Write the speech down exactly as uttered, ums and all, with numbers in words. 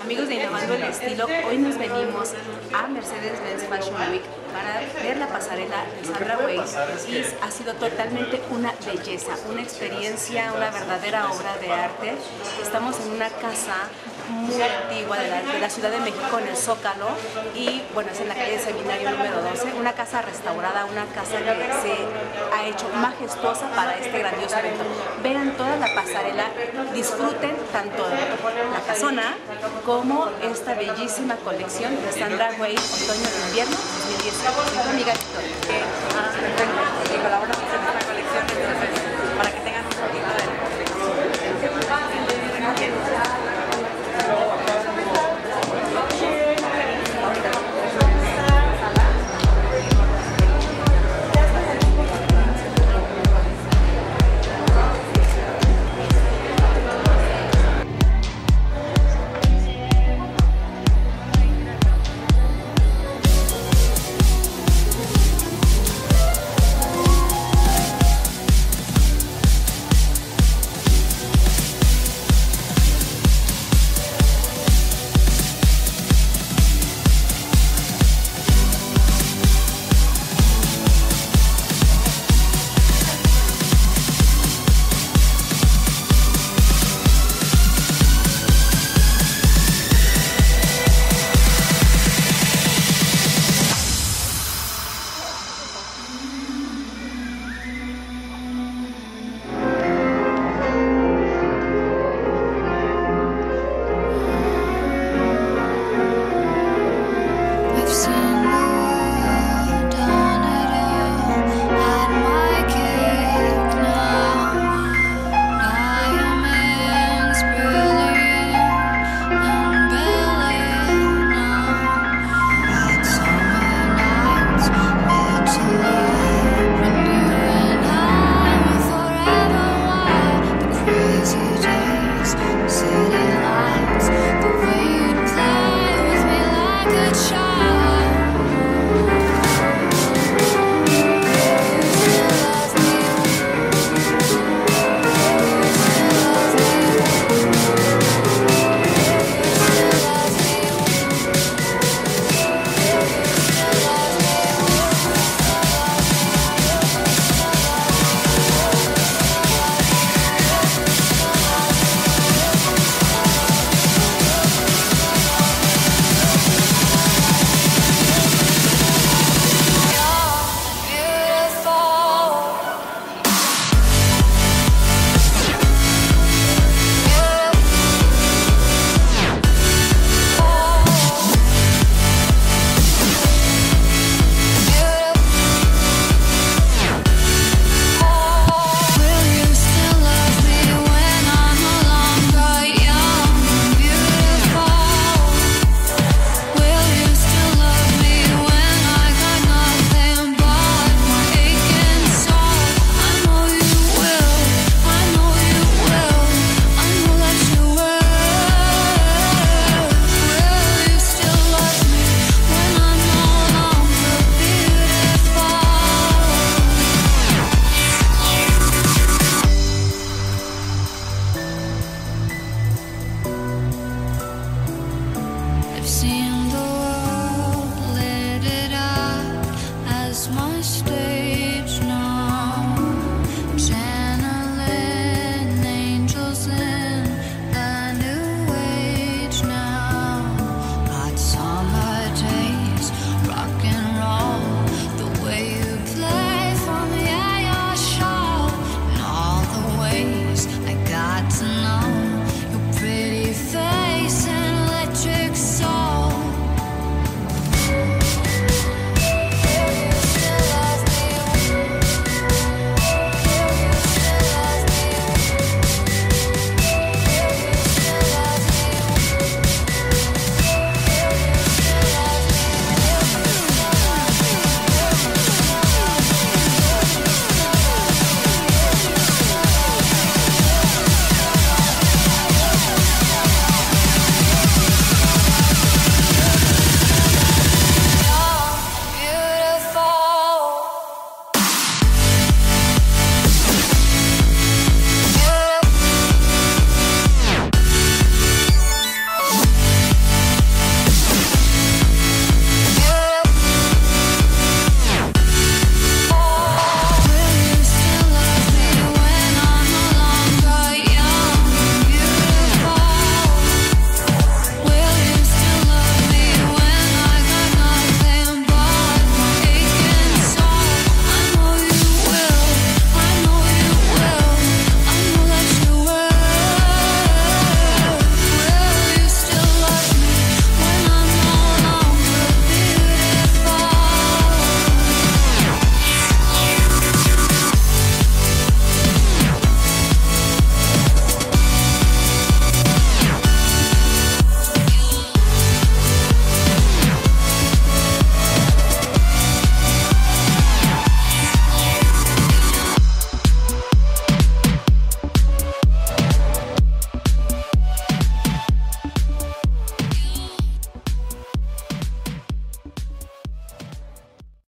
Amigos de Innovando el Estilo, hoy nos venimos a Mercedes-Benz Fashion Week para ver la pasarela de Sandra Weiss y ha sido totalmente una belleza, una experiencia, una verdadera obra de arte. Estamos en una casa muy antigua de la, de la Ciudad de México, en el Zócalo, y bueno, es en la calle Seminario número doce, una casa restaurada, una casa que se ha hecho majestuosa para este grandioso evento. Vean toda la pasarela, disfruten tanto la casona como esta bellísima colección de Sandra Weiss Otoño e Invierno dos mil dieciocho. Mi amiga Victoria, que, ah, que colabora